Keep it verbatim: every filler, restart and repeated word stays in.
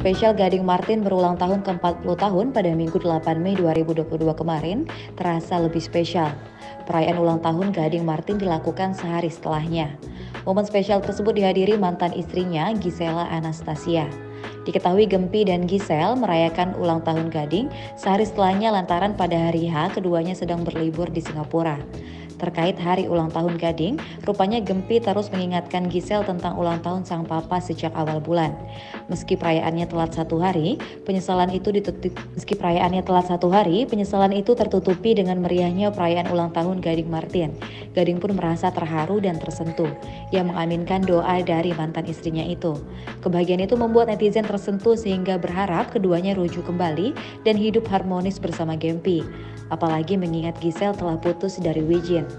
spesial Gading Martin berulang tahun ke empat puluh tahun pada Minggu delapan Mei dua ribu dua puluh dua kemarin terasa lebih spesial. Perayaan ulang tahun Gading Martin dilakukan sehari setelahnya. Momen spesial tersebut dihadiri mantan istrinya Gisela Anastasia. Diketahui Gempi dan Giselle merayakan ulang tahun Gading sehari setelahnya lantaran pada hari H keduanya sedang berlibur di Singapura. Terkait hari ulang tahun Gading, rupanya Gempi terus mengingatkan Giselle tentang ulang tahun sang papa sejak awal bulan. Meski perayaannya telat satu hari, penyesalan itu ditutup, meski perayaannya telat satu hari, penyesalan itu tertutupi dengan meriahnya perayaan ulang tahun Gading Martin. Gading pun merasa terharu dan tersentuh. Ia mengaminkan doa dari mantan istrinya itu. Kebahagiaan itu membuat netizen tersentuh sehingga berharap keduanya rujuk kembali dan hidup harmonis bersama Gempi. Apalagi mengingat Giselle telah putus dari Wijin.